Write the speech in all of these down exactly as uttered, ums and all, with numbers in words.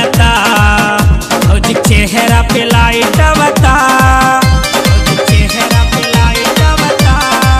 मिलता, भौजी चेहरा पे लाइट बता, चेहरा पे लाइट बता,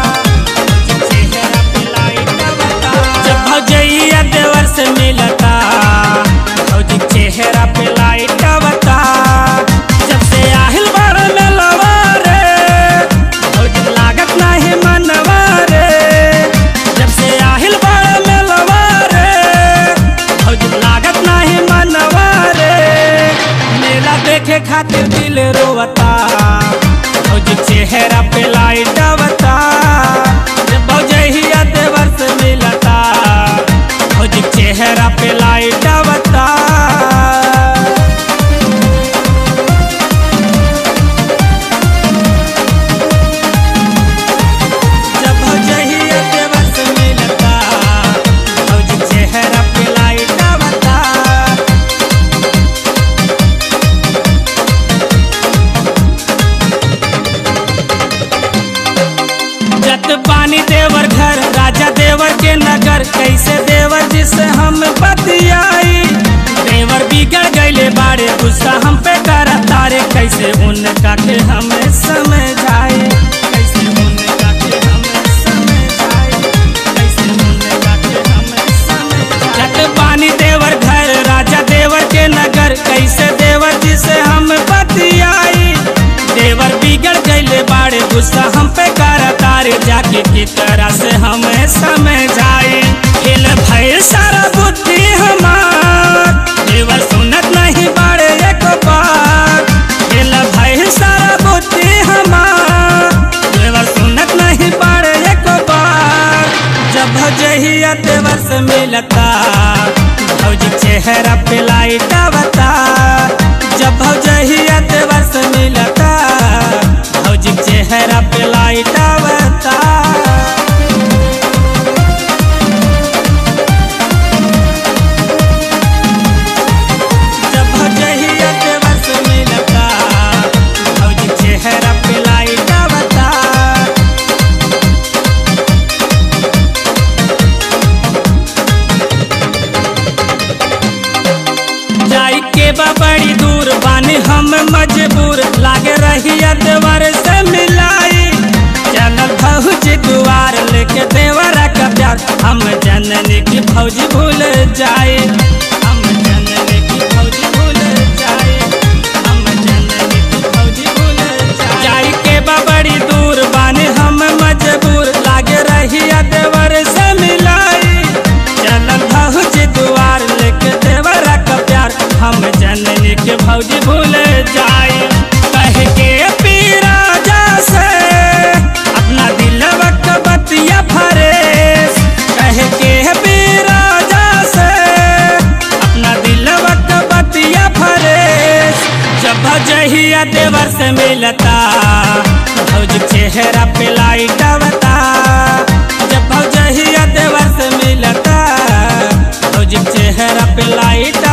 चेहरा पे लाइट बता। जब भौजैया देवर से मिलता, भौजी चेहरा पे लाइट बता। जब से आहिल बार मिलवा रे, भौजी लागत नहीं मनवा रे। जब से आहिल बार मिलवा रे, भौजी लागत नहीं मनवा रे। मेला देखे खातिर दिल रोवता, भौजी चेहरा पे लाइट बता। जब भौजैया देवर से मिलता, भौजी चेहरा पे लाइट बता। जब भौजैया देवर से मिलता, भौजी चेहरा पे लाइट बता। जत पानी देवर घर, राजा देवर के नगर, कैसे देवर जिसे हम बतियाई। देवर बिगड़ गईले बाड़े, गुस्सा हम पे कर तारे, कैसे उनका के हमें समझाए, कैसे उनका के हमें समझाए, कैसे उनका के हमें समझाए। जत पानी देवर घर, राजा देवर के नगर, कैसे देवर जिसे हम बतियाई। देवर बिगड़ गईले बाड़े, गुस्सा हम पे कर तारे, जाके की तरह से हमें समझाई। हिल भय सारा बुद्धि हमार, देवर सुनत नहीं बाड़े एक बार। हिल भय सारा बुद्धि हमार, देवर सुनत नहीं बाड़े एक बार। जब भौजैया देवर से मिलता, भौजी चेहरा पे लाइट बता। जब भौजैया देवर से मिलता, भौजी चेहरा पे लाइट बता। जब भौजैया देवर से मिलता, भौजी चेहरा पे लाइट बता। जाई के बा बड़ी दूर, बानी हम मजबूर, लागे रही देवर से मिलाई। चलल भौजी दुआर, लेके देवरा का प्यार, हम जननी की भौजी भूल जाए, हम जननी की भौजी भूल जाए, हम जननी की भौजी भूल जाए। जाई के बा बड़ी दूर, बानी हम मजबूर, लागे रही देवर से मिलाई। चलल भौजी दुआर, लेके देवरा का प्यार, हम जननी के भौजी भूल जाए। कह के पीरा जैसे अपना दिलवा का बतिया भरे, कह के पीरा जैसे अपना दिलवा का बतिया भरे। जब भौजैया देवर से मिलता, भौजी चेहरा पे लाइट बता। जब भौजैया देवर से मिलता, भौजी चेहरा पे लाइट